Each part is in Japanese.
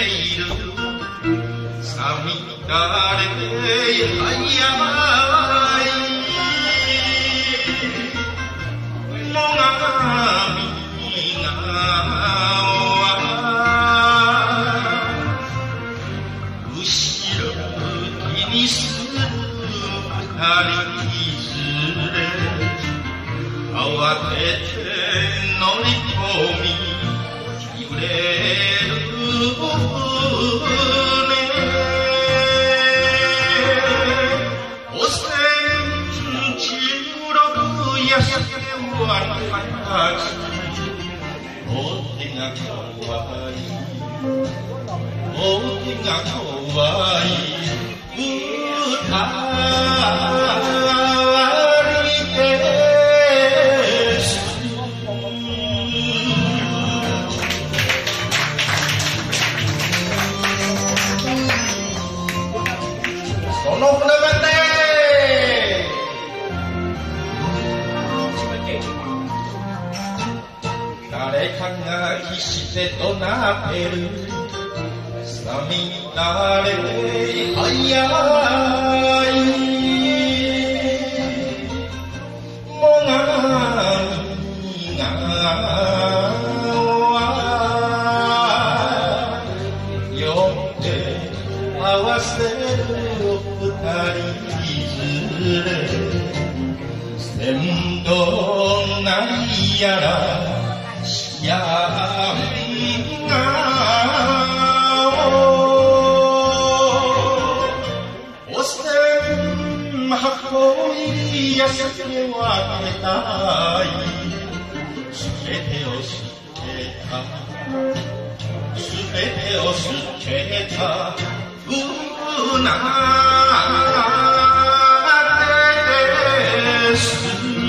いるさみだれ早い野上が後ろ気にする二人連れ慌てて乗り込み揺れる船お千16やせは二十お手がかわいいお手がかわいいその船まで誰かが必死で怒鳴ってるさみだれ早いもがみが寄って合わせる二人連れ船頭何やらやみがお千箱入りやせては食べたいすべてを捨てたすべてを捨てた船です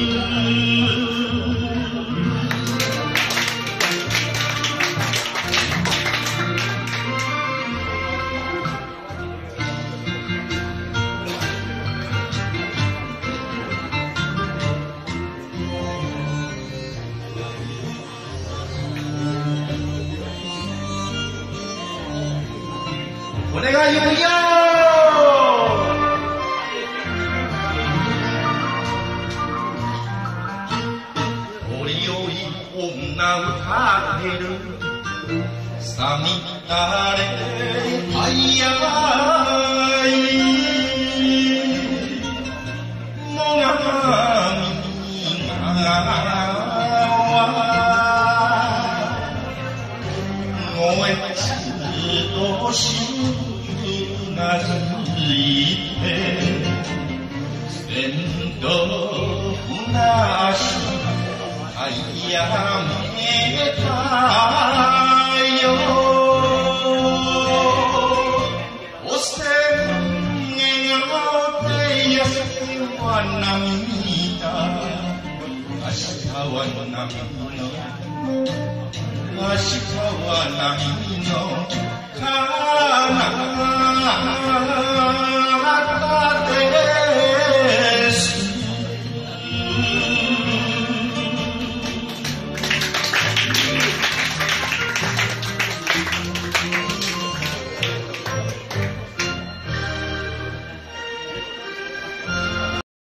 お願いをよおりおり女歌ってるさみだれ早いもがみが燃えつどしうなずいて船頭ふなしやめたよお千円でやせは涙明日は波の明日は波の